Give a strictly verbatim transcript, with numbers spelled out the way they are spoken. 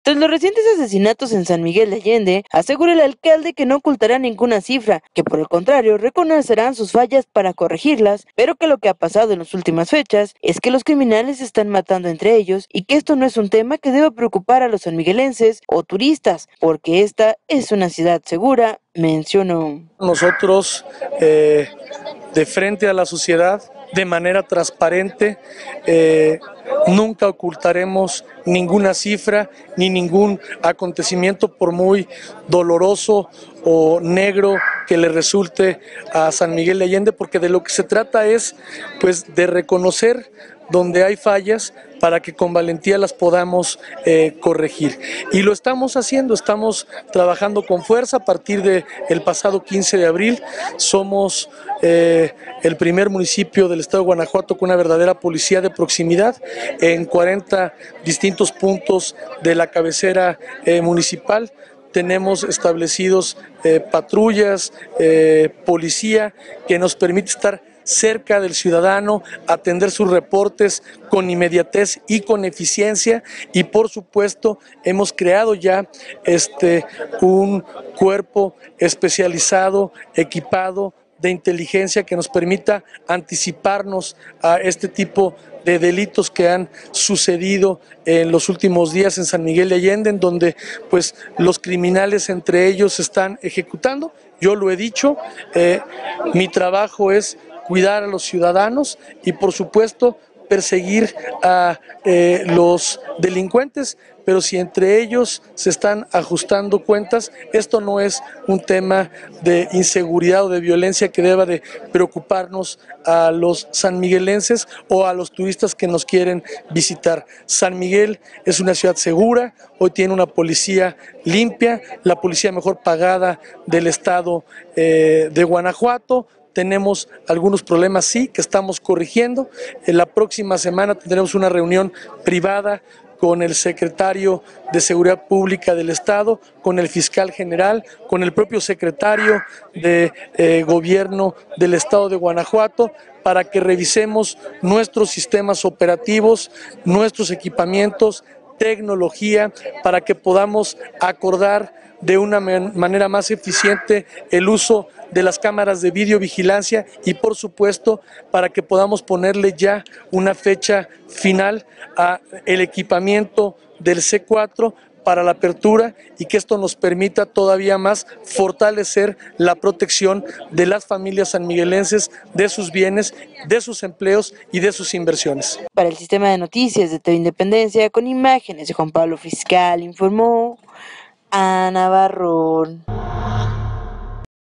Tras los recientes asesinatos en San Miguel de Allende, asegura el alcalde que no ocultará ninguna cifra, que por el contrario reconocerán sus fallas para corregirlas, pero que lo que ha pasado en las últimas fechas es que los criminales se están matando entre ellos y que esto no es un tema que deba preocupar a los sanmiguelenses o turistas, porque esta es una ciudad segura, mencionó. Nosotros, eh, de frente a la sociedad, de manera transparente, eh, nunca ocultaremos ninguna cifra ni ningún acontecimiento, por muy doloroso o negro que le resulte a San Miguel de Allende, porque de lo que se trata es, pues, de reconocer donde hay fallas para que con valentía las podamos eh, corregir. Y lo estamos haciendo, estamos trabajando con fuerza a partir del pasado quince de abril. Somos eh, el primer municipio del estado de Guanajuato con una verdadera policía de proximidad en cuarenta distintos puntos de la cabecera eh, municipal. Tenemos establecidos eh, patrullas, eh, policía, que nos permite estar cerca del ciudadano, atender sus reportes con inmediatez y con eficiencia, y por supuesto hemos creado ya este, un cuerpo especializado, equipado de inteligencia que nos permita anticiparnos a este tipo de delitos que han sucedido en los últimos días en San Miguel de Allende, en donde pues los criminales entre ellos se están ejecutando. Yo lo he dicho, eh, mi trabajo es cuidar a los ciudadanos y por supuesto perseguir a eh, los delincuentes, pero si entre ellos se están ajustando cuentas, esto no es un tema de inseguridad o de violencia que deba de preocuparnos a los sanmiguelenses o a los turistas que nos quieren visitar. San Miguel es una ciudad segura, hoy tiene una policía limpia, la policía mejor pagada del estado eh, de Guanajuato. Tenemos algunos problemas, sí, que estamos corrigiendo. En la próxima semana tendremos una reunión privada con el secretario de Seguridad Pública del Estado, con el fiscal general, con el propio secretario de eh, Gobierno del Estado de Guanajuato, para que revisemos nuestros sistemas operativos, nuestros equipamientos, tecnología, para que podamos acordar de una manera más eficiente el uso de las cámaras de videovigilancia y por supuesto para que podamos ponerle ya una fecha final a el equipamiento del C cuatro para la apertura y que esto nos permita todavía más fortalecer la protección de las familias sanmiguelenses, de sus bienes, de sus empleos y de sus inversiones. Para el sistema de noticias de T V Independencia, con imágenes de Juan Pablo Fiscal, informó Ana Barrón.